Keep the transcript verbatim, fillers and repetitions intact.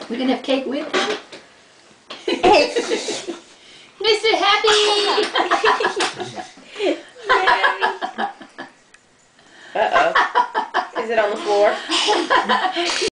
We can have cake with it. Mister Happy! Uh-oh. Is it on the floor?